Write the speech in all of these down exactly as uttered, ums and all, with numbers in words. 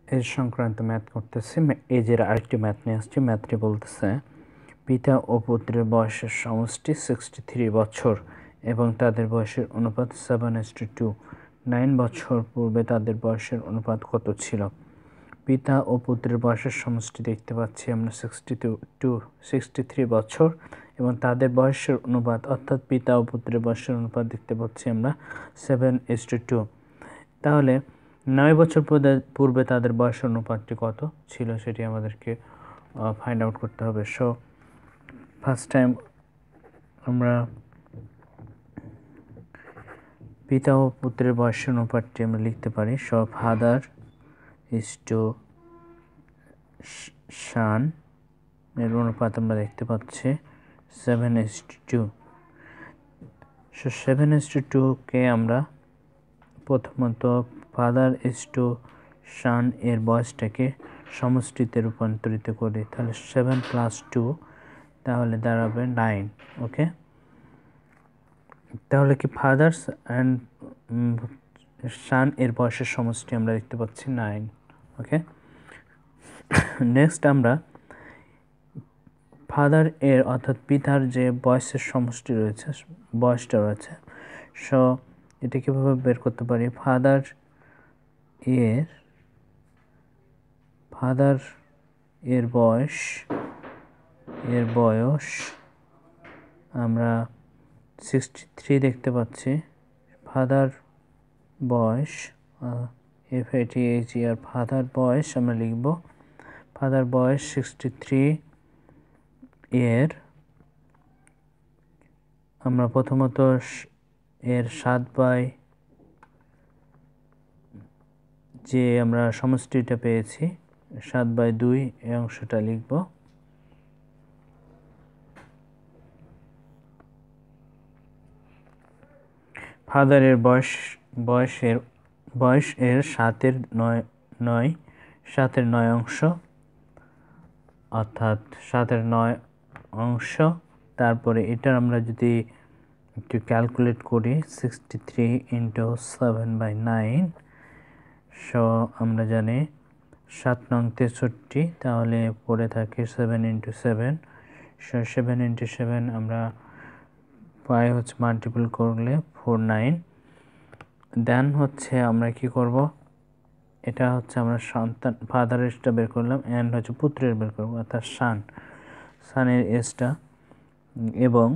Age সংক্রান্ত math করতেছি। এজের আরেকটি ম্যাথ নিয়ে আসছি। ম্যাথটি বলতেছে পিতা ও পুত্রের বয়সের সমষ্টি সিক্সটি থ্রি বছর এবং তাদের বয়সের অনুপাত seven is to two. Nine বছর পূর্বে তাদের বয়সের অনুপাত কত ছিল? পিতা ও পুত্রের বয়সের সমষ্টি দেখতে পাচ্ছি আমরা sixty two to sixty three বছর এবং তাদের বয়সের অনুপাত অর্থাৎ পিতা ও পুত্রের বয়সের অনুপাত দেখতে পাচ্ছি আমরা সেভেন ইস টু টু। তাহলে নয় বছর পূর্বে তাদের বয়সের অনুপাতটি কত ছিল সেটি আমাদেরকে ফাইন্ড আউট করতে হবে। সো ফার্স্ট টাইম আমরা পিতা ও পুত্রের বয়সের অনুপাতটি আমরা লিখতে পারি। So father is to son এর অনুপাত আমরা দেখতে পাচ্ছি seven is to two. So seven is to টুকে আমরা প্রথমত ফাদার ইজ টু সান এর বয়সটাকে সমষ্টিতে রূপান্তরিত করি, তাহলে সেভেন প্লাস টু তাহলে দাঁড়াবে নাইন। ওকে, তাহলে কি ফাদার্স অ্যান্ড সান এর বয়সের সমষ্টি আমরা দেখতে পাচ্ছি নাইন। ওকে, নেক্সট আমরা ফাদার এর অর্থাৎ পিতার যে বয়সের সমষ্টি রয়েছে বয়সটা রয়েছে, সো এটা কীভাবে বের করতে পারি? ফাদার এর ফাদার এর বয়স এর বয়স আমরা সিক্সটি থ্রি দেখতে পাচ্ছি। ফাদার বয়স এফ এটি এইচ আর ফাদার বয়স আমরা লিখব ফাদার বয়স সিক্সটি থ্রি এর আমরা প্রথমত এর সাত বাই যে আমরা সমষ্টিটা পেয়েছি সাত বাই দুই এই অংশটা লিখব। ফাদারের বয়স বয়সের বয়স এর সাতের নয় নয় সাতের নয় অংশ অর্থাৎ সাতের নয় অংশ। তারপরে এটা আমরা যদি একটু ক্যালকুলেট করি sixty three into seven by nine, so আমরা জানি সাত নং তেষট্টি, তাহলে পড়ে থাকে seven into seven. So seven into seven আমরা পাই হচ্ছে মাল্টিপল করলে ফোর নাইন। দেন হচ্ছে আমরা কি করব, এটা হচ্ছে আমরা সন্তান ফাদারের এজটা বের করলাম অ্যান্ড হচ্ছে পুত্রের বের করবো অর্থাৎ সান সানের এজটা এবং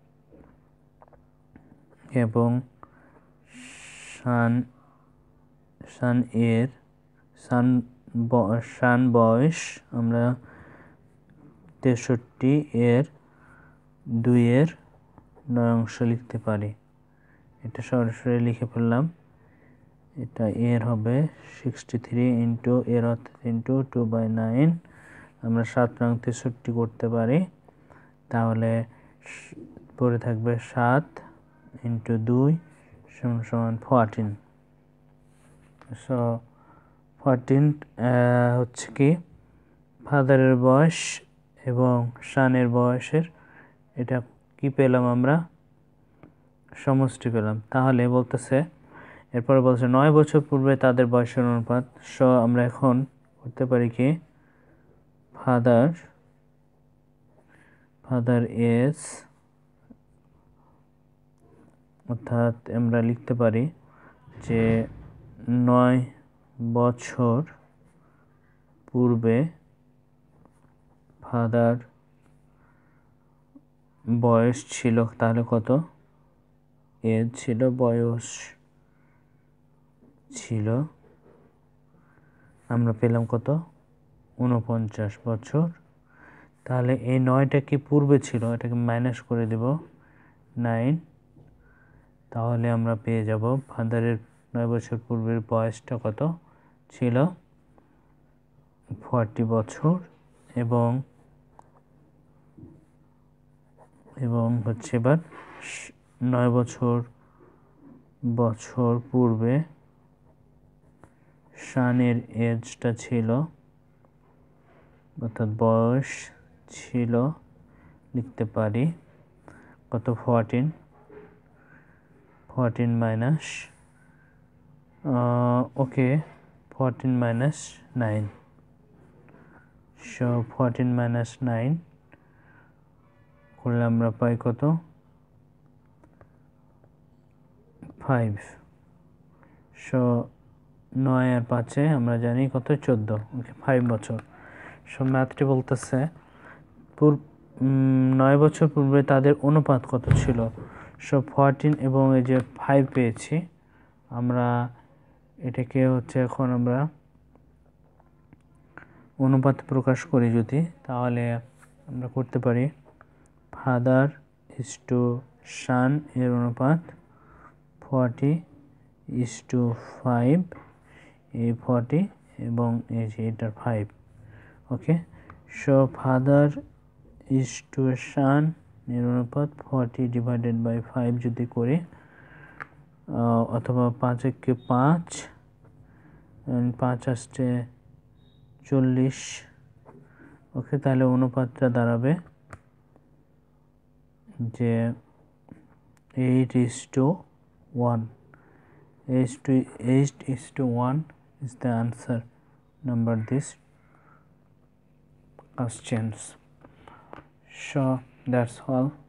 এবং সান সান এর সান সান বয়স আমরা তেষট্টি এর দুইয়ের নয় অংশ লিখতে পারি। এটা সরাসরি লিখে ফেললাম। এটা এর হবে সিক্সটি থ্রি ইন্টু এর অর্থাৎ ইন্টু টু বাই নাইন। আমরা সাত নং তেষট্টি করতে পারি, তাহলে পরে থাকবে সাত ইন্টু দুই সমান সমান ফোরটিন। সো ফোরটিন হচ্ছে কি ফাদারের বয়স এবং সানের বয়সের এটা কি পেলাম আমরা সমষ্টি পেলাম। তাহলে বলতেছে এরপরে বলছে নয় বছর পূর্বে তাদের বয়সের অনুপাত। সো আমরা এখন করতে পারি কি ফাদার ফাদার এজ অর্থাৎ আমরা লিখতে পারি যে নয় বছর পূর্বে ফাদার বয়স ছিল, তাহলে কত এজ ছিল বয়স ছিল আমরা পেলাম কত উনপঞ্চাশ বছর। তাহলে এই নয়টা কি পূর্বে ছিল, এটাকে মাইনাস করে দেব নাইন, তাহলে আমরা পেয়ে যাব ফাদারের নয় বছর পূর্বের বয়সটা কত ছিল ফর্টি বছর এবং এবং হচ্ছে এবার নয় বছর বছর পূর্বে সানের এজটা ছিল অর্থাৎ বয়স ছিল লিখতে পারি কত fourteen fourteen minus okay fourteen minus nine. So fourteen minus nine করলে আমরা পাই কত five. So নয় আর পাঁচে আমরা জানি কত চোদ্দ, ওকে five বছর। সো ম্যাথটি বলতেছে নয় বছর পূর্বে তাদের অনুপাত কত ছিল। সো fourteen এবং এই যে five পেয়েছি, আমরা এটাকে হচ্ছে এখন আমরা অনুপাত প্রকাশ করি যদি, তাহলে আমরা করতে পারি ফাদার ইজ টু সান এর অনুপাত forty ইজ টু five, এই forty এবং এই যে এটার five। Okay, so father is to son এর অনুপাত forty ডিভাইডেড বাই five যদি করি, অথবা পাঁচ একে পাঁচ, পাঁচ আসছে চল্লিশ। ওকে, তাহলে অনুপাতটা দাঁড়াবে যে eight is to one. eight to eight is to one is the answer number this questions. So that's all.